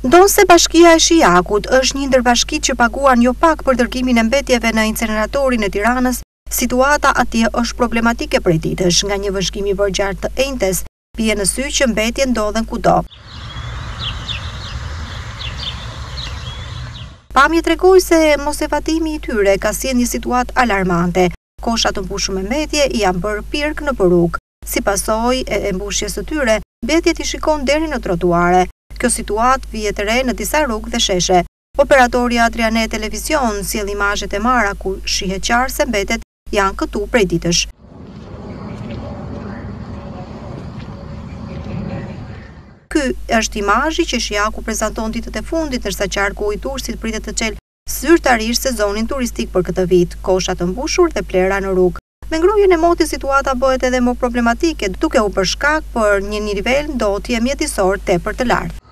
Ndonse Bashkia e Shijakut është një ndër bashkitë që paguan jo pak për dërgimin e mbetjeve në inceneratorin e Tiranës, situata atje është problematike prej ditësh nga një vëzhgim i vërgjartë të enjtes, bie në sy që mbetje ndodhen kudo. Pamje tregoi se mos evatimi i tyre ka sjellë një situatë alarmante. Koshat të mbushur me mbetje janë bërë pirk në rrugë. Si pasojë e mbushjes së tyre, mbetjet i shikon deri në trotuare. Kjo situatë vihet re në disa rrugë dhe sheshe. Operatori Adrianet Televizion sjell imazhet e marra ku shihet qartë se mbetet janë këtu prej ditësh. Ky është imazhi që Shijaku prezanton ditët e fundit ndërsa qarku i Durrësit pritet të çelë zyrtarisht sezonin turistik për këtë vit, kosha të mbushur dhe plera në rrugë. Me ngrohjen e motit situata bëhet edhe më problematike duke u bërë shkak për një nivel ndotje mjedisor tepër të lartë.